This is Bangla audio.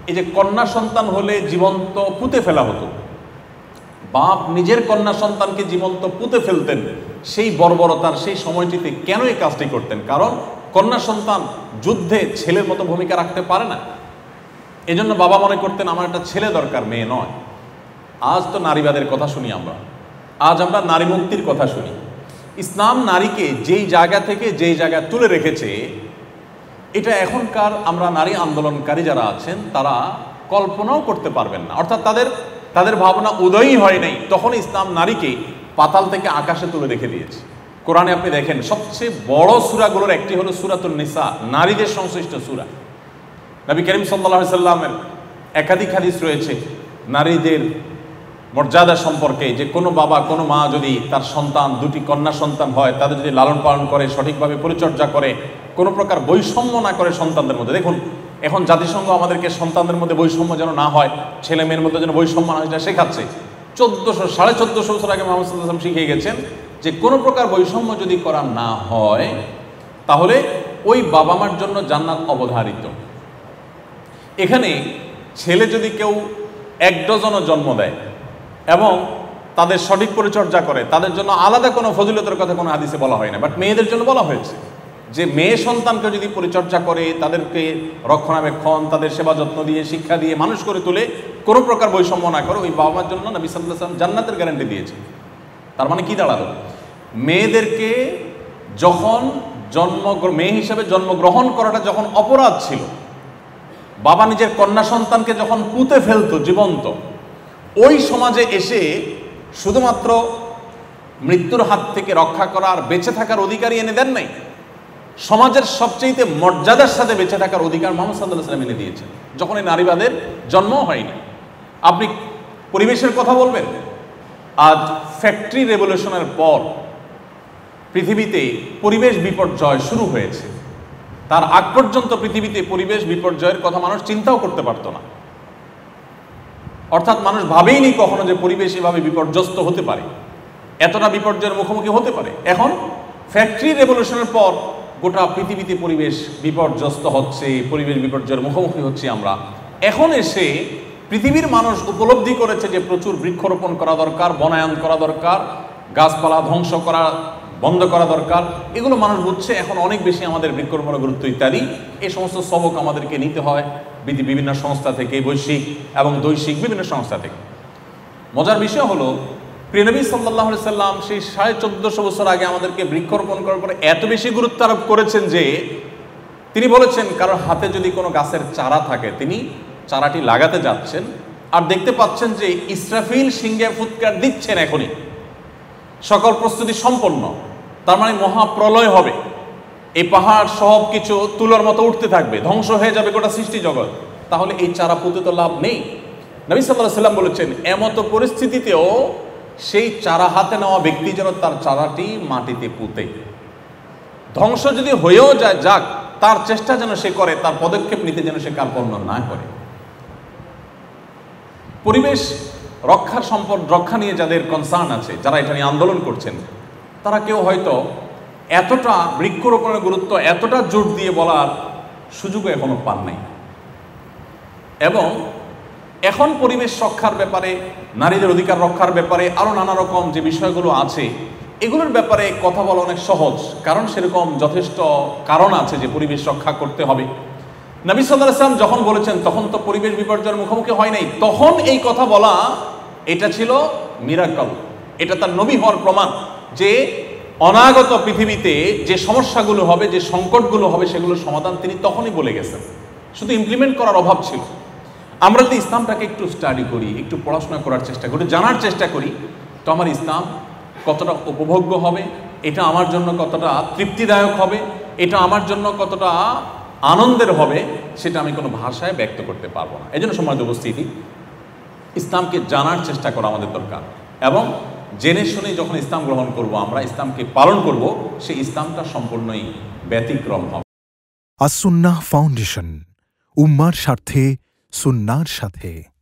এই যে কন্যা সন্তান হলে জীবন্ত পুঁতে ফেলা হতো, বাপ নিজের কন্যা সন্তানকে জীবন্ত পুঁতে ফেলতেন, সেই বর্বরতার সেই সময়টিতে কেন এই কাজটি করতেন? কারণ কন্যা সন্তান যুদ্ধে ছেলের মতো ভূমিকা রাখতে পারে না। এজন্য বাবা মনে করতেন আমার একটা ছেলে দরকার, মেয়ে নয়। আজ তো নারীবাদের কথা শুনি আমরা, আজ আমরা নারী মুক্তির কথা শুনি। ইসলাম নারীকে যেই জায়গা থেকে যেই জায়গায় তুলে রেখেছে, এটা এখনকার আমরা নারী আন্দোলনকারী যারা আছেন তারা কল্পনাও করতে পারবেন না। অর্থাৎ তাদের ভাবনা উদয়ই হয় নাই, তখন ইসলাম নারীকে পাতাল থেকে আকাশে তুলে রেখে দিয়েছে। কোরআনে আপনি দেখেন সবচেয়ে বড় সূরাগুলোর একটি হলো সূরাতুন নিসা, নারীদের সংশ্লিষ্ট সূরা। নবী করিম সাল্লাল্লাহু আলাইহি সাল্লামের একাধিক হাদিস রয়েছে নারীদের মর্যাদা সম্পর্কে, যে কোনো বাবা কোনো মা যদি তার সন্তান দুটি কন্যা সন্তান হয়, তাদের যদি লালন পালন করে, সঠিকভাবে পরিচর্যা করে, কোনো প্রকার বৈষম্য না করে সন্তানদের মধ্যে। দেখুন এখন জাতিসংঘ আমাদেরকে সন্তানদের মধ্যে বৈষম্য যেন না হয়, ছেলে মেয়ের মধ্যে যেন বৈষম্য না হয়, এটা শেখাচ্ছে। 1400-1450 বছর আগে মুহাম্মদ সাল্লাল্লাহু আলাইহি ওয়াসাল্লাম শিখিয়ে গেছেন যে কোনো প্রকার বৈষম্য যদি করা না হয় তাহলে ওই বাবা মার জন্য জান্নাত অবধারিত। এখানে ছেলে যদি কেউ 1 ডজনও জন্ম দেয় এবং তাদের সঠিক পরিচর্যা করে, তাদের জন্য আলাদা কোনো ফজিলতের কথা কোনো হাদিসে বলা হয় না, বাট মেয়েদের জন্য বলা হয়েছে যে মেয়ে সন্তানকে যদি পরিচর্যা করে, তাদেরকে রক্ষণাবেক্ষণ, তাদের সেবা যত্ন দিয়ে, শিক্ষা দিয়ে মানুষ করে তুলে, কোনো প্রকার বৈষম্য না করে, ওই বাবা মার জন্য নবী সাল্লাল্লাহু আলাইহি ওয়াসাল্লাম জান্নাতের গ্যারান্টি দিয়েছে। তার মানে কি দাঁড়ালো? মেয়েদেরকে যখন মেয়ে হিসেবে জন্মগ্রহণ করাটা যখন অপরাধ ছিল, বাবা নিজের কন্যা সন্তানকে যখন পুঁতে ফেলতো জীবন্ত, ওই সমাজে এসে শুধুমাত্র মৃত্যুর হাত থেকে রক্ষা করার বেঁচে থাকার অধিকারই এনে দেন নাই, সমাজের সবচেয়ে মর্যাদার সাথে বেঁচে থাকার অধিকার মুহাম্মদ সাল্লাল্লাহু আলাইহি ওয়াসাল্লাম এনে দিয়েছেন, যখন এই নারীবাদের জন্ম হয়নি। আপনি পরিবেশের কথা বলবেন, আজ ফ্যাক্টরি রেভলিউশনের পর পৃথিবীতে পরিবেশ বিপর্যয় শুরু হয়েছে। তার আগ পর্যন্ত পৃথিবীতে পরিবেশ বিপর্যয়ের কথা মানুষ চিন্তাও করতে পারত না, অর্থাৎ মানুষ ভাবেইনি কখনো যে পরিবেশ এভাবে বিপর্যস্ত হতে পারে, এতটা বিপর্যয়ের মুখোমুখি হতে পারে। এখন ফ্যাক্টরি রেভলিউশনের পর গোটা পৃথিবীতে পরিবেশ বিপর্যস্ত হচ্ছে, পরিবেশ বিপর্যয়ের মুখোমুখি হচ্ছি আমরা। এখন এসে পৃথিবীর মানুষ উপলব্ধি করেছে যে প্রচুর বৃক্ষরোপণ করা দরকার, বনায়ন করা দরকার, গাছপালা ধ্বংস করা বন্ধ করা দরকার, এগুলো মানুষ বুঝছে। এখন অনেক বেশি আমাদের বৃক্ষরোপণের গুরুত্ব ইত্যাদি, এই সমস্ত সবক আমাদেরকে নিতে হয় বিভিন্ন সংস্থা থেকে, বৈশ্বিক এবং দৈশিক বিভিন্ন সংস্থা থেকে। মজার বিষয় হলো প্রিয় নবী সাল্লাল্লাহু আলাইহি সাল্লাম সেই 1450 বছর আগে আমাদেরকে বৃক্ষরোপণ করার পরে এত বেশি গুরুত্ব আরোপ করেছেন যে তিনি বলেছেন কারোর হাতে যদি কোনো গাছের চারা থাকে, তিনি চারাটি লাগাতে যাচ্ছেন আর দেখতে পাচ্ছেন যে ইসরাফিল সিংহে ফুৎকার দিচ্ছেন, এখনই সকল প্রস্তুতি সম্পন্ন, তার মানে মহাপ্রলয় হবে, এই পাহাড় সব কিছু তুলার মতো উঠতে থাকবে, ধ্বংস হয়ে যাবে গোটা সৃষ্টি জগৎ, তাহলে এই চারা পুঁতে তো লাভ নেই। নবী সাল্লাল্লাহু আলাইহি সাল্লাম বলেছেন এমতো পরিস্থিতিতেও সেই চারা হাতে নেওয়া ব্যক্তি যেন তার চারাটি মাটিতে পুঁতে, ধ্বংস যদি হয়েও যায় যাক, তার চেষ্টা যেন সে করে, তার পদক্ষেপ নিতে যেন সে কার্পণ্য না করে। পরিবেশ রক্ষা নিয়ে যাদের কনসার্ন আছে, যারা এটা নিয়ে আন্দোলন করছেন, তারা কেউ হয়তো এতটা বৃক্ষরোপণের গুরুত্ব এতটা জোর দিয়ে বলার সুযোগও এখনো পান নাই। এবং এখন পরিবেশ রক্ষার ব্যাপারে, নারীদের অধিকার রক্ষার ব্যাপারে আরো নানা রকম যে বিষয়গুলো আছে, এগুলোর ব্যাপারে কথা বলা অনেক সহজ, কারণ সেরকম যথেষ্ট কারণ আছে যে পরিবেশ রক্ষা করতে হবে। নবী সাল্লাল্লাহু আলাইহি ওয়াসাল্লাম যখন বলেছেন তখন তো পরিবেশ বিপর্যয়ের মুখোমুখি হয় নাই, তখন এই কথা বলা এটা ছিল মিরাকল, এটা তার নবী হওয়ার প্রমাণ যে অনাগত পৃথিবীতে যে সমস্যাগুলো হবে, যে সংকটগুলো হবে, সেগুলোর সমাধান তিনি তখনই বলে গেছেন, শুধু ইমপ্লিমেন্ট করার অভাব ছিল। আমরা যদি ইসলামটাকে একটু স্টাডি করি, একটু পড়াশোনা করার চেষ্টা করি, জানার চেষ্টা করি, তো আমার ইসলাম কতটা উপভোগ্য হবে, এটা আমার জন্য কতটা তৃপ্তিদায়ক হবে, এটা আমার জন্য কতটা আনন্দের হবে, সেটা আমি কোনো ভাষায় ব্যক্ত করতে পারবো না। এই জন্য সম্মানিত উপস্থিতি, ইসলামকে জানার চেষ্টা করা আমাদের দরকার, এবং জেনে শুনে যখন ইসলাম গ্রহণ করব, আমরা ইসলামকে পালন করব, সেই ইসলামটা সম্পূর্ণই ব্যতিক্রম হবে। আস-সুন্নাহ ফাউন্ডেশন, উম্মার স্বার্থে সুন্নাহর সাথে।